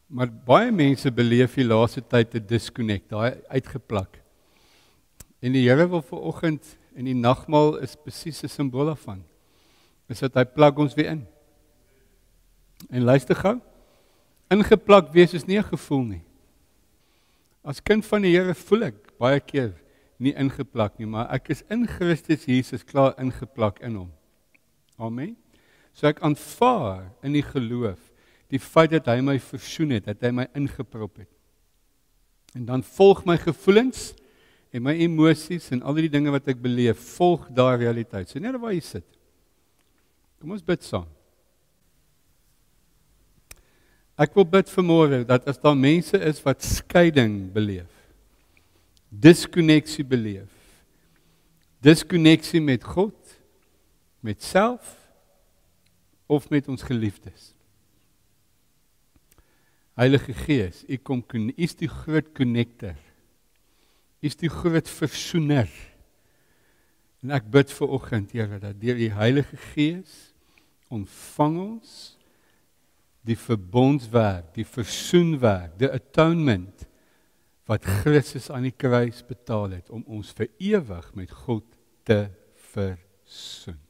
Maar baie mense beleef die laaste tyd 'n disconnect, daai uitgeplak. En die Here wil vanoggend en die nagmaal is presies 'n simbool daarvan. Is dat hy plak ons weer in. En luister gou, ingeplak wees is nie 'n gevoel nie. As kind van die Here voel ek baie keer nie ingeplak nie, maar ek is in Christus Jesus klaar ingeplak in hom. Amen. So ek aanvaar in die geloof die feit dat hy my versoen het, dat hy my ingeprop het. En dan volg my gevoelens en my emosies en al die dinge wat ek beleef, volg daai realiteit. So net waar jy sit. Kom ons bid saam. Ek wil bid vanmôre dat as daar mense is wat skeiding beleef, diskonneksie beleef, diskonneksie met God, met self of met ons geliefdes. Heilige Gees, U is die groot connector. U is die groot versoener. En ek bid vanoggend, Here, dat deur die Heilige Gees ontvang ons die verbondswerk, die versoenwerk, die atonement wat Christus aan die kruis betaal het om ons vir ewig met God te versoen.